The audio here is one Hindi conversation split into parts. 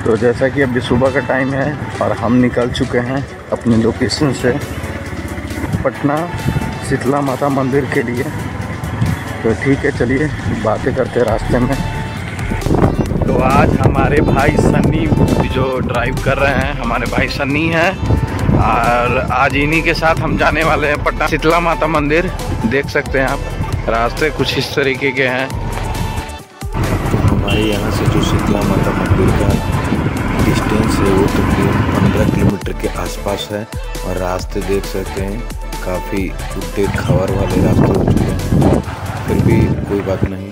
तो जैसा कि अभी सुबह का टाइम है और हम निकल चुके हैं अपनी लोकेशन से पटना शीतला माता मंदिर के लिए। तो ठीक है, चलिए बातें करते हैं रास्ते में। तो आज हमारे भाई सन्नी जो ड्राइव कर रहे हैं, हमारे भाई सन्नी हैं और आज इन्हीं के साथ हम जाने वाले हैं पटना शीतला माता मंदिर। देख सकते हैं आप रास्ते कुछ इस तरीके के हैं। हमारे यहाँ से जो शीतला माता मंदिर का डिस्टेंस है वो तकरीबन 15 किलोमीटर के आसपास है और रास्ते देख सकते हैं काफ़ी उड़े खबर वाले रास्ते हो चुके हैं, फिर भी कोई बात नहीं।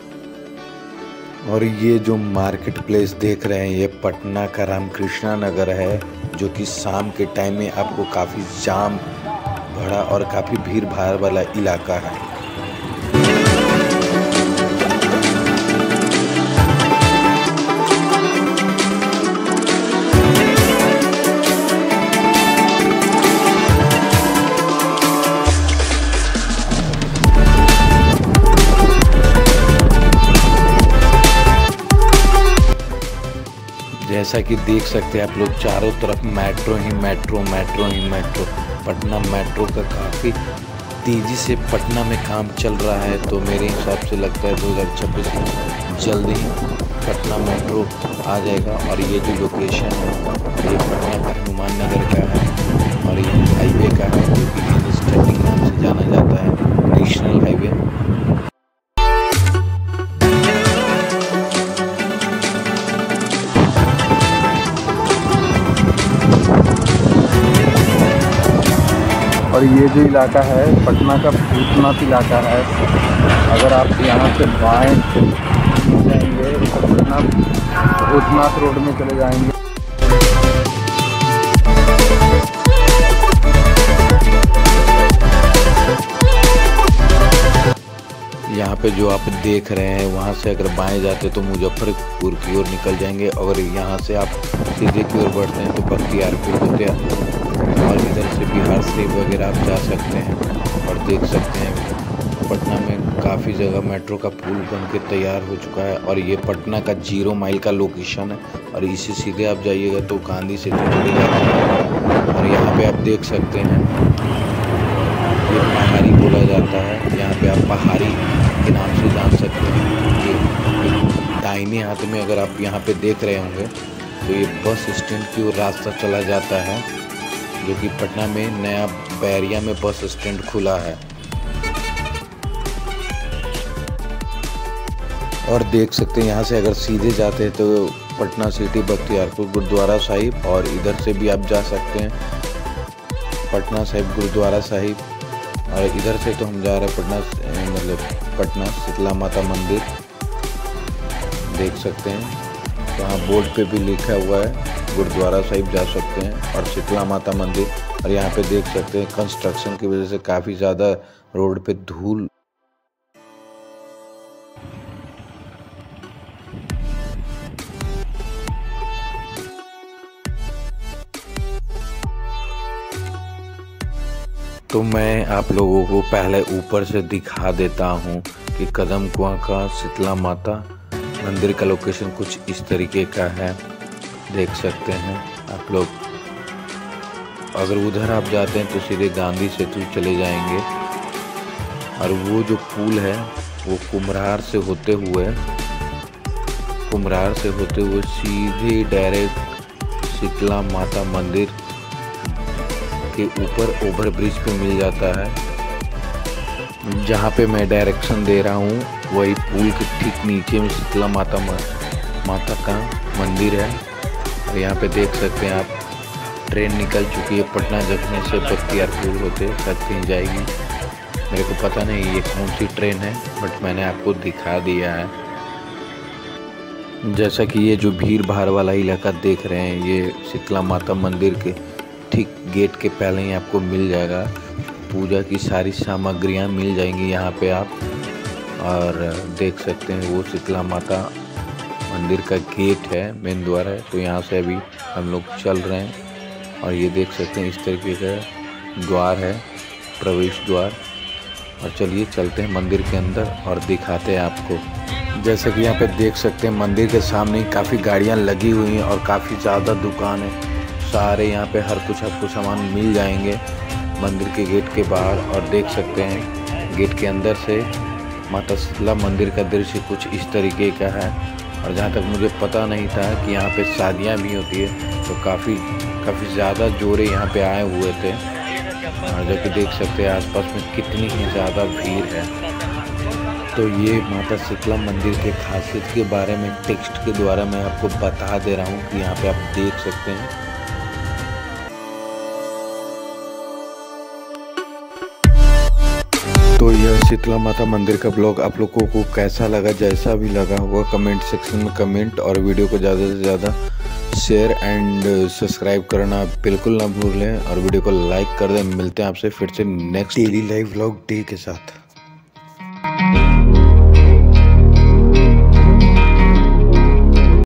और ये जो मार्केट प्लेस देख रहे हैं ये पटना का रामकृष्णा नगर है, जो कि शाम के टाइम में आपको काफ़ी जाम भरा और काफ़ी भीड़ भाड़ वाला इलाका है। जैसा कि देख सकते हैं आप लोग चारों तरफ मेट्रो ही मेट्रो, मेट्रो ही मेट्रो। पटना मेट्रो का काफ़ी तेज़ी से पटना में काम चल रहा है, तो मेरे हिसाब से लगता है 2026 में जल्दी ही पटना मेट्रो आ जाएगा। और ये जो लोकेशन है ये पटना का हनुमान नगर का है और ये हाईवे का है, जो कि NH-30 नाम से जाना जाता है, नेशनल हाईवे। और ये जो इलाका है पटना का भूतनाथ इलाका है। अगर आप यहाँ से बाएं जाएंगे पटना भूतनाथ रोड में चले जाएंगे। यहाँ पे जो आप देख रहे हैं वहाँ से अगर बाएं जाते तो मुजफ्फरपुर की ओर निकल जाएंगे, अगर यहाँ से आप सीधे की ओर बढ़ते हैं तो बख्तियारपुर होते हैं और इधर से बिहार शरीफ वगैरह आप जा सकते हैं। और देख सकते हैं पटना में काफ़ी जगह मेट्रो का पुल बन के तैयार हो चुका है और ये पटना का 0 माइल का लोकेशन है और इसी सीधे आप जाइएगा तो गांधी सेतु चले जाते हैं। और यहाँ पे आप देख सकते हैं ये पहाड़ी बोला जाता है, यहाँ पे आप पहाड़ी के नाम से जान सकते हैं। ये दाहिने हाथ में अगर आप यहाँ पे देख रहे होंगे तो ये बस स्टैंड की ओर रास्ता चला जाता है, जो कि पटना में नया बैरिया में बस स्टैंड खुला है। और देख सकते हैं यहाँ से अगर सीधे जाते हैं तो पटना सिटी बख्तियारपुर गुरुद्वारा साहिब, और इधर से भी आप जा सकते हैं पटना साहिब गुरुद्वारा साहिब। और इधर से तो हम जा रहे हैं पटना शीतला माता मंदिर। देख सकते हैं वहाँ बोर्ड पे भी लिखा हुआ है गुरुद्वारा साहिब जा सकते हैं और शीतला माता मंदिर। और यहाँ पे देख सकते हैं कंस्ट्रक्शन की वजह से काफ़ी ज़्यादा रोड पे धूल। तो मैं आप लोगों को पहले ऊपर से दिखा देता हूँ कि कदम कुआं का शीतला माता मंदिर का लोकेशन कुछ इस तरीके का है। देख सकते हैं आप लोग, अगर उधर आप जाते हैं तो सीधे गांधी सेतु चले जाएंगे और वो जो पुल है वो कुम्हरार से होते हुए सीधे डायरेक्ट शीतला माता मंदिर के ऊपर ओवर ब्रिज पे मिल जाता है। जहाँ पे मैं डायरेक्शन दे रहा हूँ वही पुल के ठीक नीचे में शीतला माता का मंदिर है। और यहाँ पे देख सकते हैं आप ट्रेन निकल चुकी है पटना जंक्शन से बख्तियारपुर होते शायद कहीं जाएगी, मेरे को पता नहीं ये कौन सी ट्रेन है, बट मैंने आपको दिखा दिया है। जैसा कि ये जो भीड़ भाड़ वाला इलाका देख रहे हैं ये शीतला माता मंदिर के ठीक गेट के पहले ही आपको मिल जाएगा। पूजा की सारी सामग्रियां मिल जाएंगी यहाँ पे आप। और देख सकते हैं वो शीतला माता मंदिर का गेट है, मेन द्वार है। तो यहाँ से अभी हम लोग चल रहे हैं और ये देख सकते हैं इस तरीके का द्वार है, प्रवेश द्वार। और चलिए चलते हैं मंदिर के अंदर और दिखाते हैं आपको। जैसे कि यहाँ पे देख सकते हैं मंदिर के सामने ही काफ़ी गाड़ियाँ लगी हुई हैं और काफ़ी ज़्यादा दुकान है। सारे यहाँ पे हर कुछ आपको सामान मिल जाएंगे मंदिर के गेट के बाहर। और देख सकते हैं गेट के अंदर से माता शीतला मंदिर का दृश्य कुछ इस तरीके का है। और जहाँ तक मुझे पता नहीं था कि यहाँ पे शादियाँ भी होती है, तो काफ़ी ज़्यादा जोड़े यहाँ पे आए हुए थे। और जो कि देख सकते हैं आसपास में कितनी ही ज़्यादा भीड़ है। तो ये माता शीतला मंदिर के खासियत के बारे में टेक्स्ट के द्वारा मैं आपको बता दे रहा हूँ कि यहाँ पे आप देख सकते हैं। तो यह शीतला माता मंदिर का ब्लॉग आप लोगों को कैसा लगा, जैसा भी लगा होगा कमेंट सेक्शन में कमेंट, और वीडियो को ज़्यादा से ज़्यादा शेयर एंड सब्सक्राइब करना बिल्कुल ना भूलें और वीडियो को लाइक कर दें। मिलते हैं आपसे फिर से next daily live vlog day के साथ।